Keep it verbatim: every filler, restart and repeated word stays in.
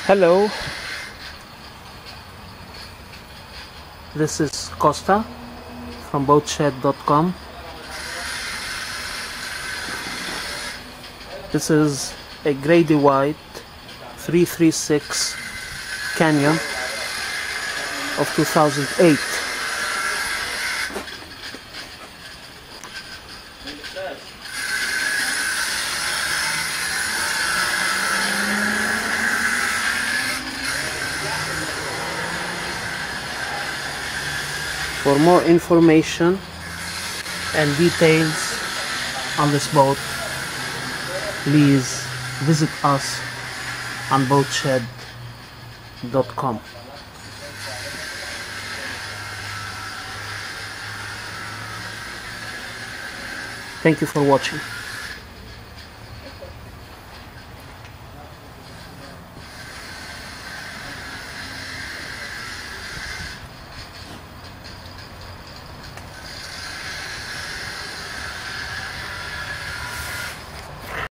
Hello, this is Costa from boatshed dot com. This is a Grady white three three six Canyon of two thousand eight. For more information and details on this boat, please visit us on boatshed dot com. Thank you for watching.